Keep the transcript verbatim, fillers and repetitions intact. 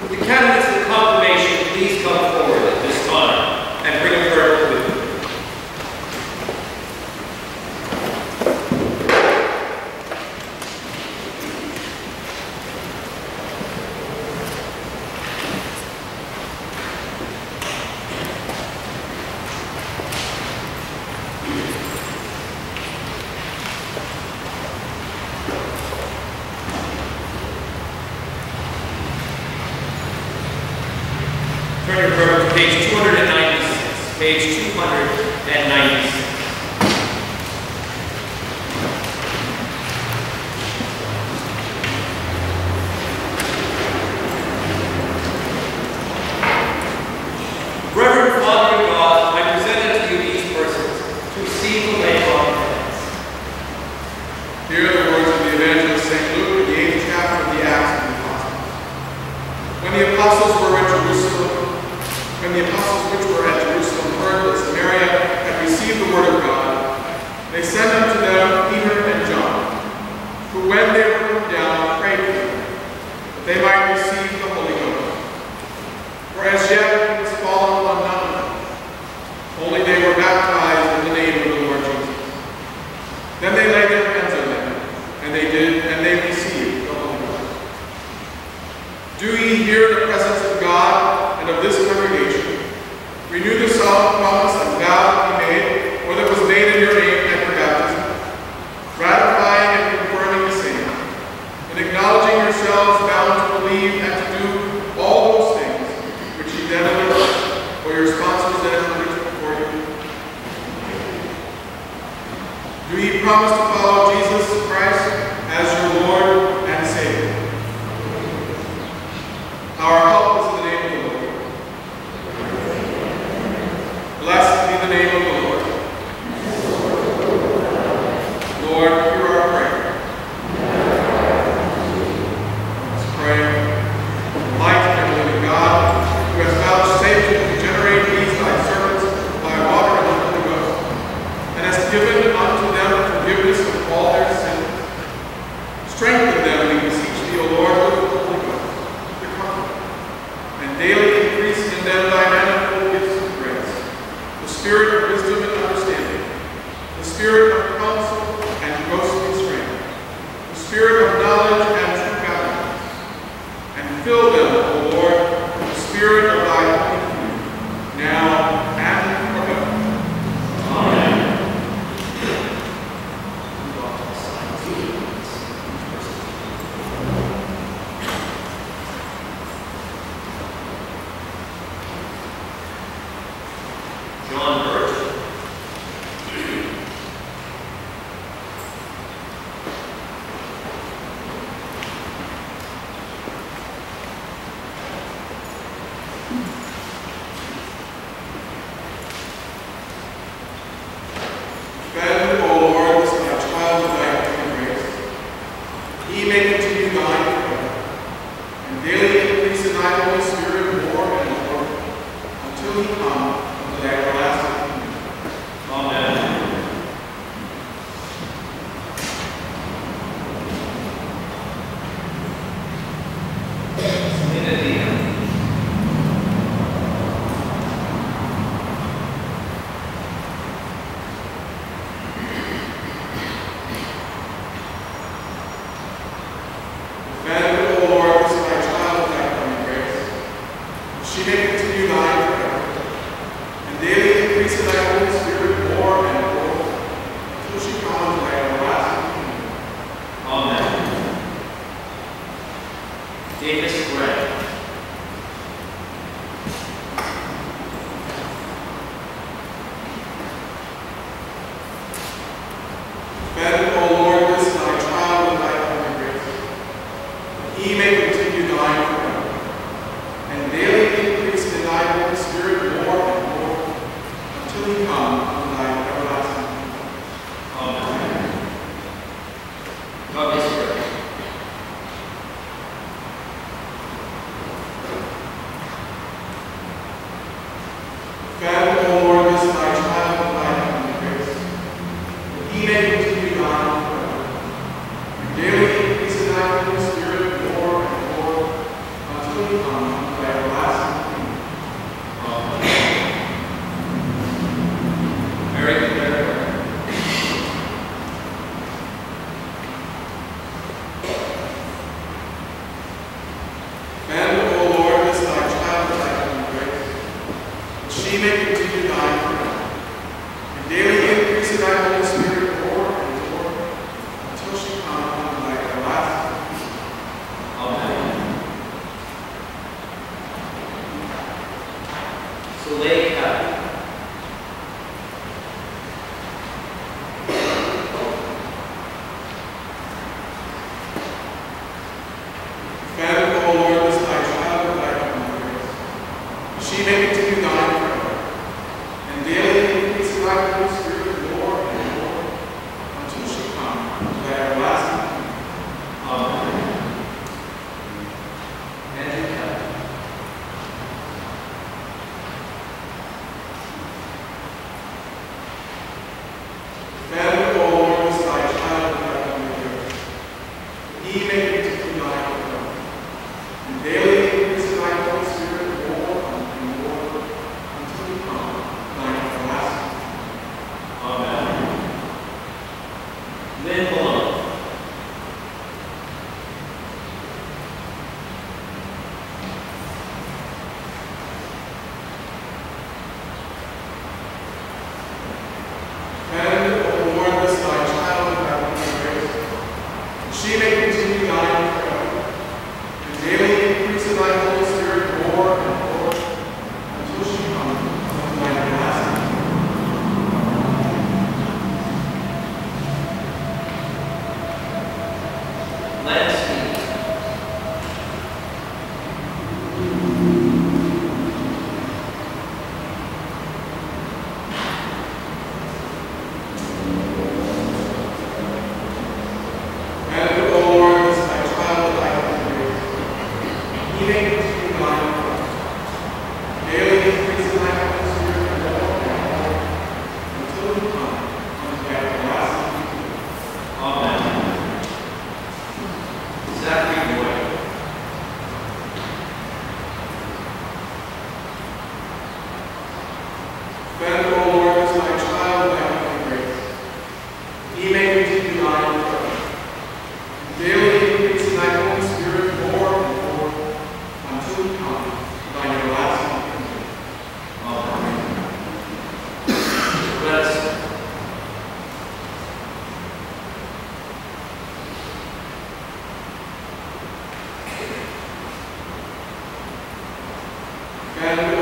Would the candidates for confirmation please come forward at this time and bring a prayer with them? Turn your Bible to page two hundred ninety-six. Page two hundred ninety-six. Reverend Father of God, I present to you these persons to receive the lay on hands. Hear the words of the evangelist Saint Luke in the eighth chapter of the Acts of the Apostles. When the apostles were at Jerusalem, When the apostles which were at Jerusalem heard that Samaria had received the word of God, they sent unto them Peter and John, who when they were come down prayed for them, that they might receive the Holy Ghost. For as yet it was fallen on none of them, only they were baptized in the name of the Lord Jesus. Then they laid their hands on them, and they did, and they received the Holy Ghost. Do ye hear the presence of God and of this congregation? Renew the solemn promise and vow that ye made, or that was made in your name at your baptism, ratifying and confirming the same, and acknowledging yourselves bound to believe and to do all those things which ye then undertook, or your sponsors then undertook before you. Do ye promise to follow Jesus Christ as your Lord and Savior? Our help is in the name of the Lord. Blessed be the name of the Lord. Lord, hear our prayer. Let's pray. Mighty and living God, who has vouchsafed to generate these thy servants by water and the Holy Ghost, and hast given unto them forgiveness of all their sins, strengthen them, we beseech thee, O Lord, with the Holy Ghost, the Comforter, and daily increase in them thy manifold gifts of grace, the spirit of wisdom and understanding, the spirit of counsel and ghostly strength, the spirit of knowledge and true godliness, and fill them, O Lord, with the spirit of thy Holy Spirit, now and forever. Amen. John Birch. Defend, O Lord, this thy child with thy heavenly grace. He may continue thine forever, and daily increase in thy Holy Spirit more and more, until he come unto thy everlasting kingdom. Amen. Defend, O Lord, this thy child with thy heavenly grace. She may continue thine forever, and daily increase in thy Holy Spirit more and more, until she come unto thy everlasting kingdom. Amen. Davis Gray. Defend, O Lord, this thy child with thy heavenly grace, that he may continue thine forever, and daily increase in thy Holy Spirit more and more, until he come unto thy everlasting kingdom. Amen. God bless you. Defend, O Lord, this thy child with thy heavenly grace, that he may continue thine forever, and daily increase in thy Holy Spirit more and more, until until you come unto thy everlasting kingdom. Amen. Mary, declare prayer. Command, O Lord, this thy child with thy own grace, that she may continue thine forever, and daily increase in thy Holy Spirit more and more, until she come unto thy everlasting kingdom. Amen. So lay cap. Command, O Lord, this thy child with thy own grace, that she may continue thine forever, and daily increase in thy Holy Spirit more and more, until she come unto thy everlasting kingdom. Amen. And you cap. Command, O Lord, this thy child with thy own grace, that he may continue thine forever, and daily increase in thy Holy Spirit more and more, until he come to thine everlasting kingdom. Amen. Then below. Command, O Lord, this thy child with thy own grace, that she may continue thine forever, and daily increase in thy Holy Spirit more and more, until she come unto thine everlasting kingdom. Let us speak. Command, O Lord, this thy child with thy own grace, that he may continue thine forever, and daily increase in thy Holy Spirit more and more, until he come unto thy everlasting kingdom. Amen. Zachary Boyd. Command, O Lord, this thy child with thy own grace, that he may continue thine forever, and daily increase in thy Holy Spirit more and more, until he come to thine everlasting kingdom. Amen. Let us. Command,